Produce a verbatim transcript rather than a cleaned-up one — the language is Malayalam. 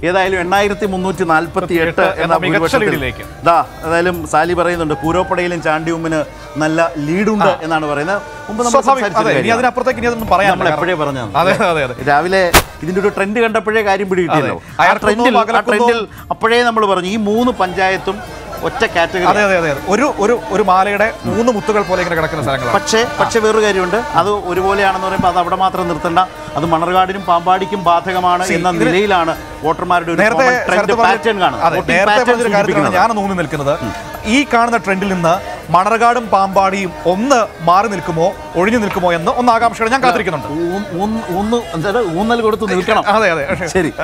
ഏതായാലും എണ്ണായിരത്തി മുന്നൂറ്റി നാൽപ്പത്തി എട്ട് എന്ന ഭൂരിപക്ഷത്തിലേക്ക് ഇതാ ഏതായാലും സാലി പറയുന്നുണ്ട് പൂരോപ്പടയിലും ചാണ്ടിയുമ്മിന് നല്ല ലീഡുണ്ട് എന്നാണ് പറയുന്നത്. മുമ്പ് നമ്മൾ എപ്പോഴേ പറഞ്ഞു രാവിലെ ഇതിന്റെ ഒരു ട്രെൻഡ് കണ്ടപ്പോഴേ കാര്യം പിടികിട്ടിയല്ലോ. ആ ട്രെൻഡിൽ ആ ട്രെൻഡിൽ അപ്പോഴേ നമ്മൾ പറഞ്ഞു ഈ മൂന്ന് പഞ്ചായത്തും ഒറ്റ കാറ്റഗറി. അതെ അതെ അതെ ഒരു ഒരു ഒരു മാലയുടെ മൂന്ന് മുത്തുകൾ പോലെ ഇങ്ങനെ കിടക്കുന്ന സ്ഥലങ്ങളാണ്. പക്ഷേ പക്ഷേ വേറൊരു കാര്യമുണ്ട്, അത് ഒരുപോലെയാണെന്ന് പറയുമ്പോൾ അത് അവിടെ മാത്രം നിർത്തണ്ട, അത് മണർകാടിനും പാമ്പാടിക്കും ബാധകമാണ് എന്ന നിലയിലാണ് വോട്ടർമാരുടെ പാറ്റേൺ കാണുന്നത്. ഞാൻ ഊന്നി നിൽക്കുന്നത് ഈ കാണുന്ന ട്രെൻഡിൽ നിന്ന് മണർകാടും പാമ്പാടിയും ഒന്ന് മാറി നിൽക്കുമോ ഒഴിഞ്ഞു നിൽക്കുമോ എന്ന് ഒന്ന് ആകാംക്ഷയോടെ ഞാൻ കാത്തിരിക്കുന്നുണ്ട്. ഊന്നൽ കൊടുത്ത് നിൽക്കണം. അതെ അതെ ശരി.